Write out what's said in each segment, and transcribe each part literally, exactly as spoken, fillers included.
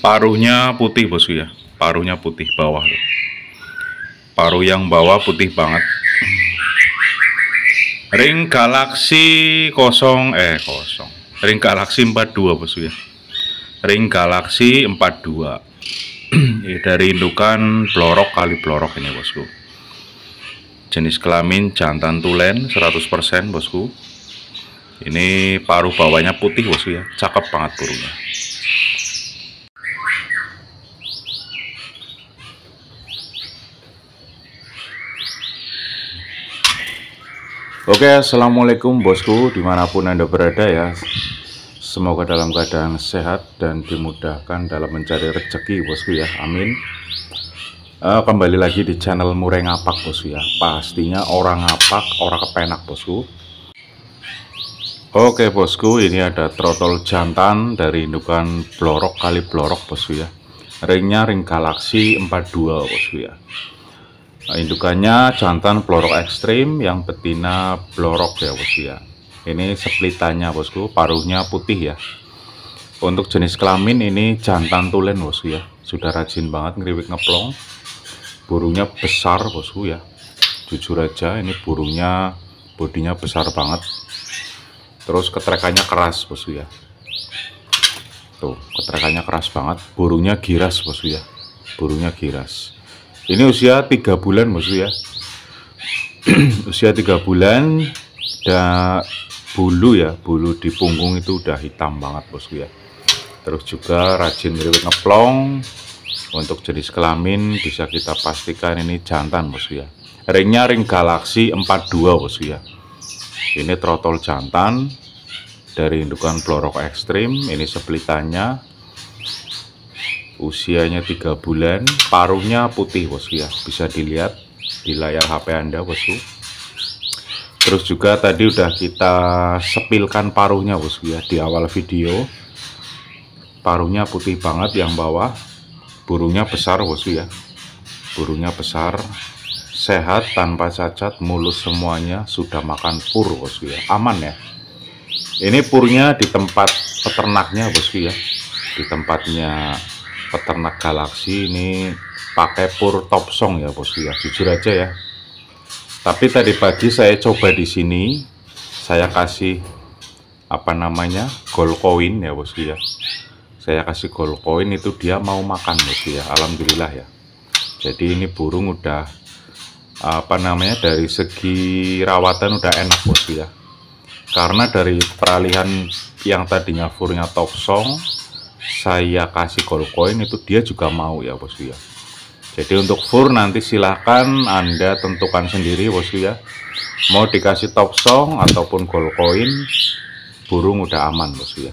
Paruhnya putih bosku ya, paruhnya putih bawah tuh. Paruh yang bawah putih banget. Ring Galaxy kosong eh kosong. Ring Galaxy empat puluh dua bosku ya. Ring Galaxy empat puluh dua. Ini dari indukan blorok kali blorok ini bosku. Jenis kelamin jantan tulen seratus persen bosku. Ini paruh bawahnya putih bosku ya, cakep banget burungnya. Oke, assalamualaikum bosku, dimanapun anda berada ya. Semoga dalam keadaan sehat dan dimudahkan dalam mencari rezeki bosku ya, amin. uh, Kembali lagi di channel Murai Ngapak bosku ya. Pastinya orang ngapak, orang kepenak bosku. Oke bosku, ini ada trotol jantan dari indukan blorok kali blorok bosku ya. Ringnya ring Galaxy empat puluh dua bosku ya. Nah, indukannya jantan blorok ekstrim, yang betina blorok ya bosku ya. Ini splitannya bosku, paruhnya putih ya. Untuk jenis kelamin ini jantan tulen bosku ya. Sudah rajin banget ngeriwik ngeplong. Burungnya besar bosku ya. Jujur aja ini burungnya bodinya besar banget. Terus ketrekannya keras bosku ya. Tuh, ketrekannya keras banget. Burungnya giras bosku ya. Burungnya giras. Ini usia tiga bulan bosku ya. Usia tiga bulan. Dan bulu ya, bulu di punggung itu udah hitam banget bosku ya. Terus juga rajin ngeriwik ngeplong. Untuk jenis kelamin bisa kita pastikan ini jantan bosku ya. Ringnya ring Galaxy empat puluh dua bosku ya. Ini trotol jantan dari indukan blorok ekstrim. Ini splitannya. Usianya tiga bulan, paruhnya putih bosku ya, bisa dilihat di layar H P anda bosku. Terus juga tadi udah kita sepilkan paruhnya bosku ya di awal video. Paruhnya putih banget yang bawah. Burungnya besar bosku ya. Burungnya besar, sehat tanpa cacat, mulus semuanya, sudah makan pur bosku ya, aman ya. Ini purnya di tempat peternaknya bosku ya, di tempatnya peternak Galaxy ini pakai pur top song ya bosku ya, jujur aja ya. Tapi tadi pagi saya coba di sini, saya kasih apa namanya gold coin ya bosku ya. Saya kasih gold coin itu dia mau makan bosku ya, alhamdulillah ya. Jadi ini burung udah apa namanya dari segi rawatan udah enak bosku ya. Karena dari peralihan yang tadinya furnya top song, saya kasih gold coin itu dia juga mau ya bosku ya. Jadi untuk fur nanti silahkan anda tentukan sendiri bosku ya. Mau dikasih top song ataupun gold coin, burung udah aman bosku ya.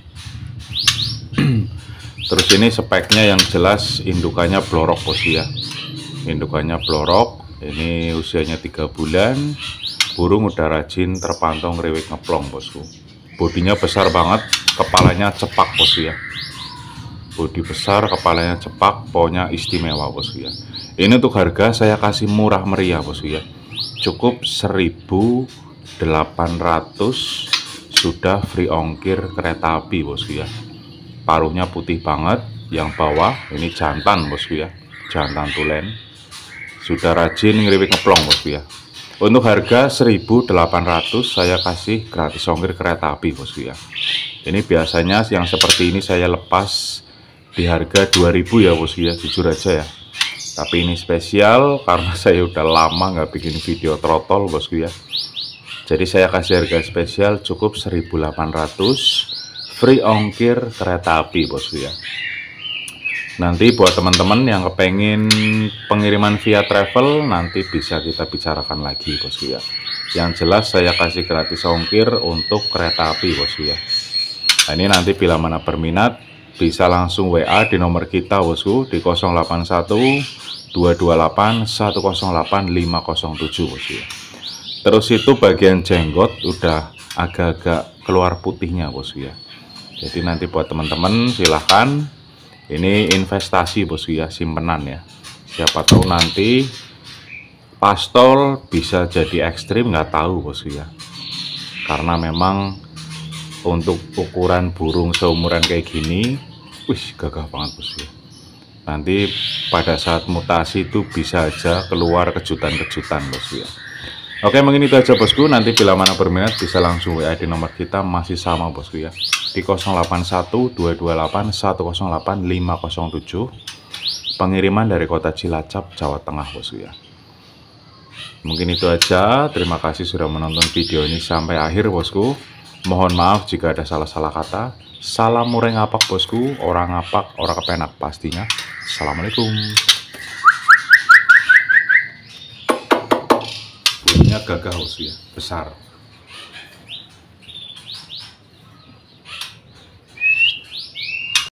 Terus ini speknya yang jelas indukannya blorok bosku ya. Indukannya blorok, ini usianya tiga bulan. Burung udah rajin terpantau ngeriwik ngeplong bosku. Bodinya besar banget, kepalanya cepak bosku ya. Bodi besar, kepalanya cepak, pokoknya istimewa bosku ya. Ini untuk harga saya kasih murah meriah bosku ya. Cukup seribu delapan ratus, sudah free ongkir kereta api bosku ya. Paruhnya putih banget, yang bawah ini jantan bosku ya. Jantan tulen. Sudah rajin ngeriwik ngeplong bosku ya. Untuk harga seribu delapan ratus saya kasih gratis ongkir kereta api bosku ya. Ini biasanya yang seperti ini saya lepas di harga dua ribu ya bosku ya, jujur aja ya. Tapi ini spesial karena saya udah lama nggak bikin video trotol bosku ya. Jadi saya kasih harga spesial cukup seribu delapan ratus, free ongkir kereta api bosku ya. Nanti buat teman-teman yang kepengen pengiriman via travel, nanti bisa kita bicarakan lagi bosku ya. Yang jelas saya kasih gratis ongkir untuk kereta api bosku ya. Nah, ini nanti bila mana berminat bisa langsung W A di nomor kita bosku di nol delapan satu dua dua delapan satu nol delapan lima nol tujuh bosku ya. Terus itu bagian jenggot udah agak-agak keluar putihnya bosku ya. Jadi nanti buat teman-teman silahkan, ini investasi bosku ya, simpenan ya. Siapa tahu nanti pastol bisa jadi ekstrim, nggak tahu bosku ya. Karena memang untuk ukuran burung seumuran kayak gini Wih, gagah banget bosku. Nanti pada saat mutasi itu bisa aja keluar kejutan-kejutan bosku ya. Oke, mungkin itu aja bosku. Nanti bila mana berminat bisa langsung W A di nomor kita, masih sama bosku ya, di nol delapan satu dua dua delapan satu nol delapan lima nol tujuh. Pengiriman dari kota Cilacap, Jawa Tengah bosku ya. Mungkin itu aja. Terima kasih sudah menonton video ini sampai akhir bosku. Mohon maaf jika ada salah-salah kata. Salam mureng ngapak bosku, orang ngapak, orang kepenak pastinya. Assalamualaikum. Bunyinya gagah bosku ya, besar.